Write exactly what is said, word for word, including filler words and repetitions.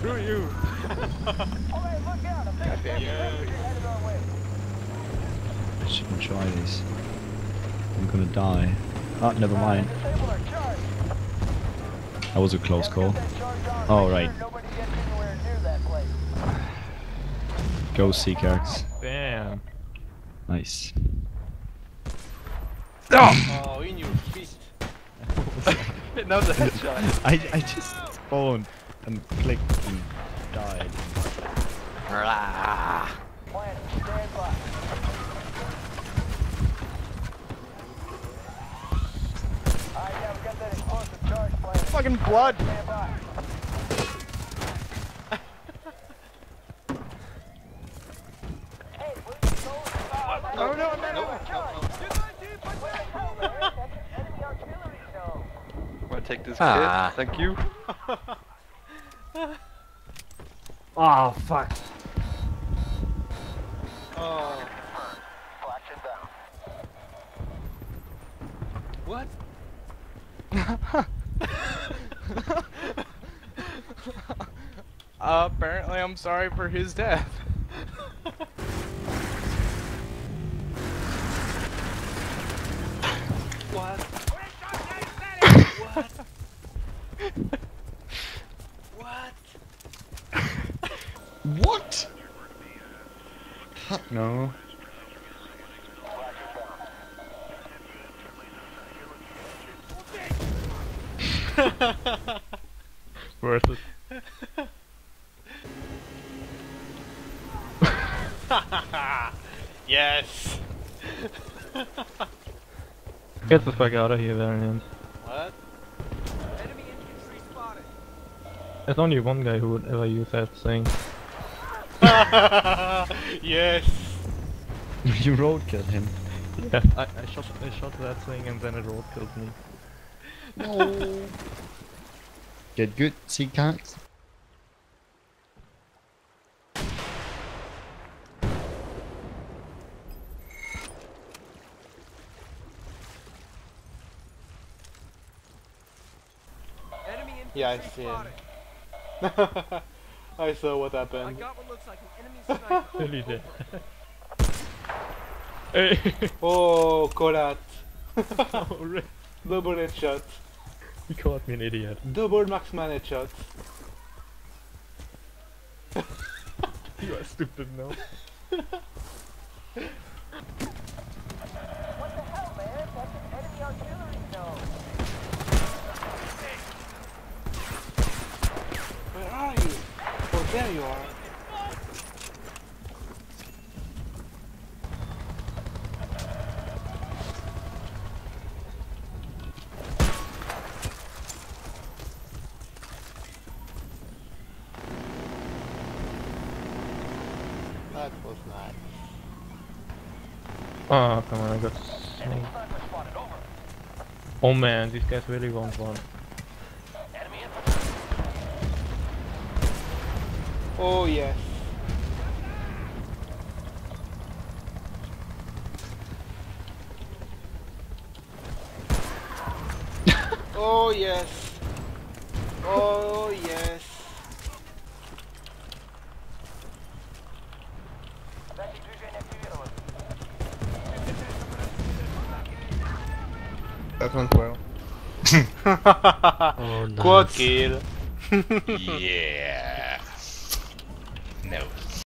Screw you! I shouldn't try this. I'm gonna die. Oh, never mind. That was a close call. Oh, right. Go Seacarx. Damn. Nice. Oh, in your fist. Another headshot. I, I just spawned and clicked and died. Fucking blood! Oh no, no, no! Wanna take this Ah. kid? Thank you. Oh fuck. Oh. What? Uh, apparently I'm sorry for his death. What? What? What? What? No. Worth it. Yes! Get the fuck out of here, Valient. What? There's only one guy who would ever use that thing. Yes! You roadkilled him. Yeah, I, I shot I shot that thing and then it road killed me. No. Get good, Seacarx. Yeah, I see it. I saw what happened. What looks like an enemy sniper. Really did. Hey! Oh, Korat. Oh, really? Double headshot. He called me an idiot. Double marksman headshot. You are stupid now. What the hell, man? That's an enemy artillery zone. Where are you? Oh, there you are. That was nice. Oh, come on, I got snake. Oh man, these guys really want one. Oh yes. Oh yes. Oh yes. That went well. Oh, nice. Quad kill. Yeah.